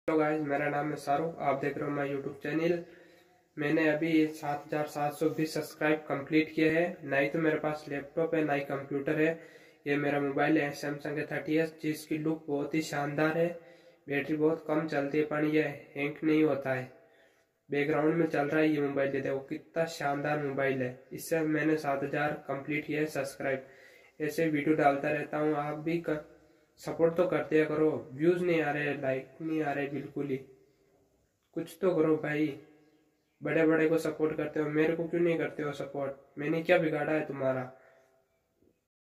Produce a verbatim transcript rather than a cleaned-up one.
Hello guys, मेरा नाम है शाहरुख। आप देख रहे हो माय यूट्यूब चैनल। मैंने अभी सात हजार सात सौ बीस सब्सक्राइब कंप्लीट किए हैं। ना ही तो मेरे पास लैपटॉप है, ना ही कंप्यूटर है। ये मेरा मोबाइल है सैमसंग के थर्टी एस, जिसकी लुक बहुत ही शानदार है। बैटरी बहुत कम चलती है, पर ये हैंग नहीं होता है। बैकग्राउंड में चल रहा है ये मोबाइल। ये देखो कितना शानदार मोबाइल है। इससे मैंने सात हजार कंप्लीट किया है सब्सक्राइब। ऐसे वीडियो डालता रहता हूँ, आप भी कर सपोर्ट तो करते करो। व्यूज नहीं आ रहे, लाइक नहीं आ रहे, बिल्कुल ही कुछ तो करो भाई। बड़े बड़े को सपोर्ट करते हो, मेरे को क्यों नहीं करते हो सपोर्ट? मैंने क्या बिगाड़ा है तुम्हारा?